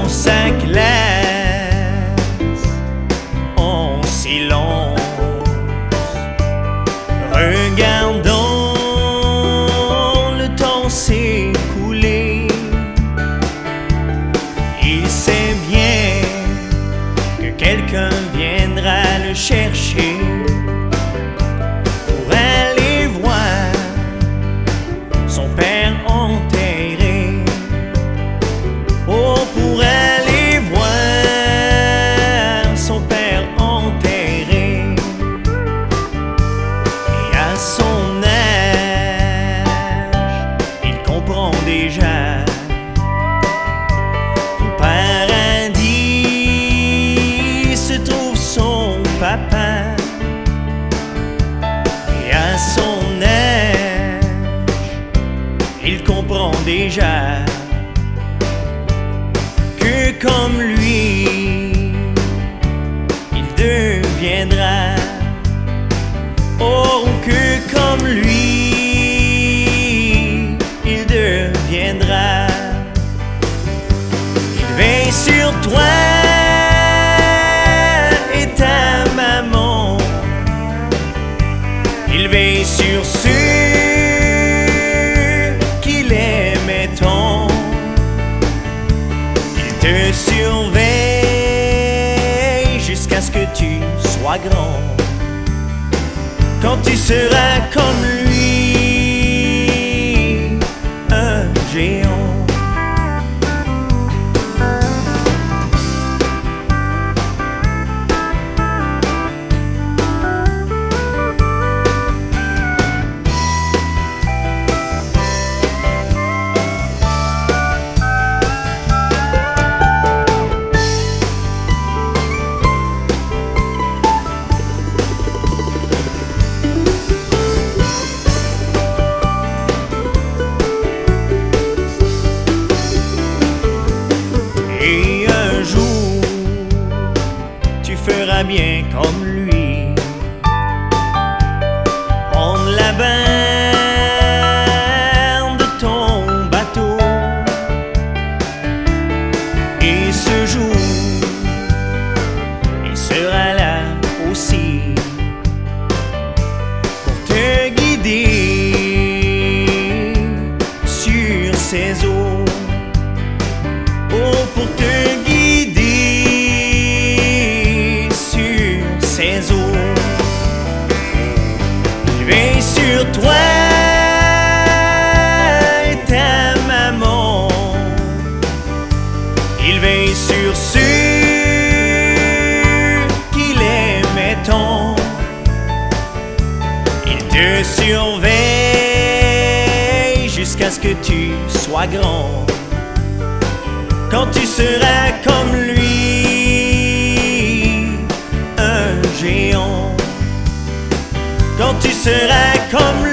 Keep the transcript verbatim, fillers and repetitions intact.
dans sa classe en silence, regardant le temps s'écouler. Il sait bien que quelqu'un viendra le chercher pour aller voir son père enterré. Oh, pour aller voir son père enterré. Et à son âge, il comprend déjà qu'au paradis se trouve son papa. Et à son âge, il comprend déjà que comme lui, il deviendra. Oh, que comme lui, il deviendra. Il veille sur toi et ta maman. Il veille sur ceux qu'il aimait tant. Il te surveille jusqu'à ce que tu sois grand. Quand tu seras comme lui, un géant. Et un jour, tu feras bien comme lui, prendre la barre de ton bateau. Et ce jour, il sera là aussi pour te guider sur ses eaux. Oh, pour te guider sur ses eaux. Il veille sur toi et ta maman. Il veille sur ceux qu'il aimait tant. Il te surveille jusqu'à ce que tu sois grand. Quand tu seras comme lui, un géant. Quand tu seras comme